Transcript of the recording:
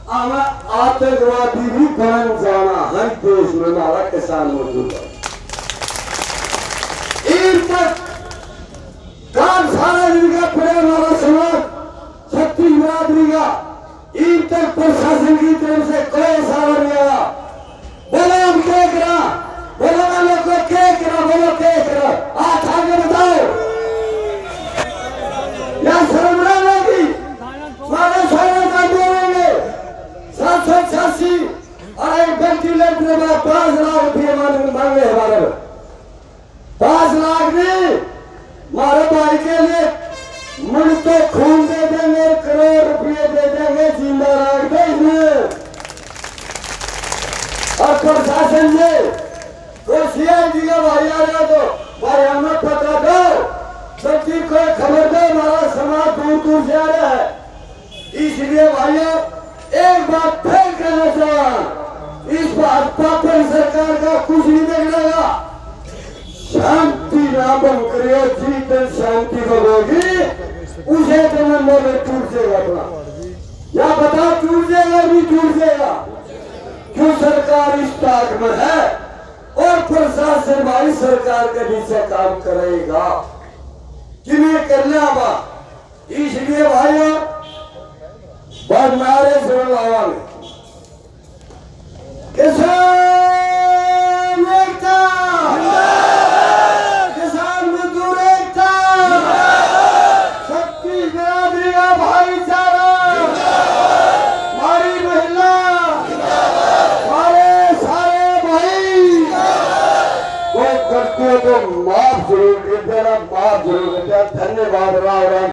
आतंकवादी भी बन जाना हर देश में हमारा किसान मजदूर तक काम सारा दिन का पड़े हमारा समाज छत्तीस बिरादरी का ईद तक प्रशासन की तरफ से कोई सारा नहीं आया। बोलो हम क्या करा, बोलो वालों को क्या करा, बोलो क्या करा, हाथ आगे बताओ। या शर्म लगी हमारे सारे काम बोलेंगे 786 और एक वेंटिलेटर में 5 लाख रुपये मांगे हमारे 5 लाख नहीं हमारे भाई के लिए मुझ तो खून दे देंगे, करोड़ रुपये दे देंगे, जिंदा रख दे इसमें। और प्रशासन से कोई सीआईडी का भाई आ रहा तो भाई हमें पता दो, सबकी कोई खबर दो, हमारा समाज दूर दूर से आ रहा है। इसलिए भाइयों एक बात फिर कहना चाहूँ, इस भाजपा पर सरकार का कुछ नहीं देखना, शांति ना बन करियो, जीतन शांति होगी उसे तुम्हें मोरे टूट जाएगा या बता टूट जाएगा भी टूट जाएगा। क्यों सरकार इस ताक में है और प्रशासन भाई सरकार के पीछे काम करेगा कि नहीं करना बा। इसलिए भाइयों बाद मारे सुन लावांगे किसान एकता, किसान मजदूर एकता, छत्तीस बिरादरी का भाईचारा, हमारी महिला, हमारे सारे भाई कोई गलतियों को माफ जरूर कर देना, माफ जरूर कर देना। धन्यवाद राम राम।